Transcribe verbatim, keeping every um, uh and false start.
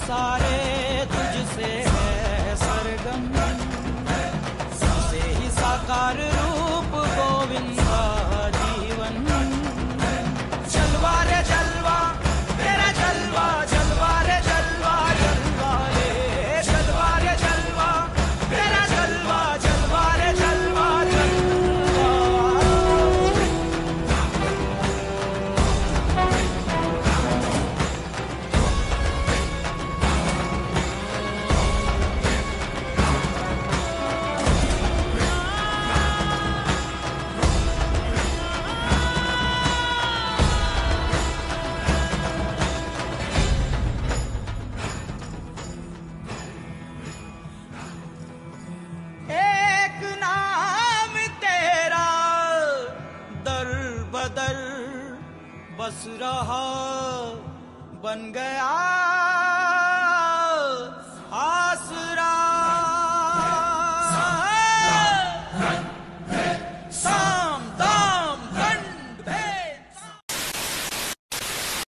सारे तुझसे है सरगम, तुझसे ही साकार रूप गोविंदा जीवन। जलवा रे जलवा तेरा जलवा, जलवा रे जलवा, जलवा रे जलवा रे जलवा तेरा जलवा, जलवा रे जलवा जलवा। एक नाम तेरा दर बदर बस रहा, बन गया